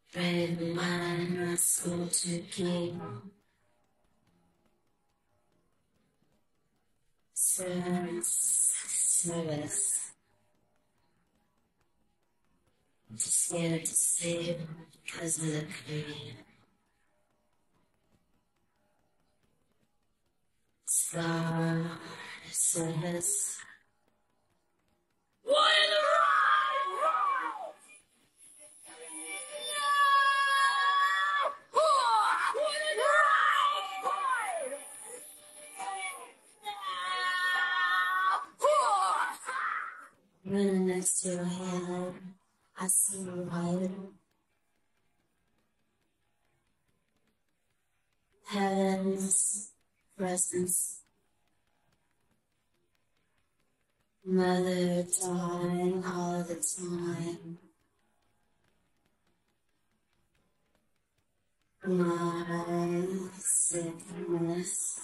Brave man must go to king. Service. Just scared to sleep because of the pain. Star service. What in the right? Running next to your head, I see you hiding. Heaven's presence. Mother dying all the time. My sickness.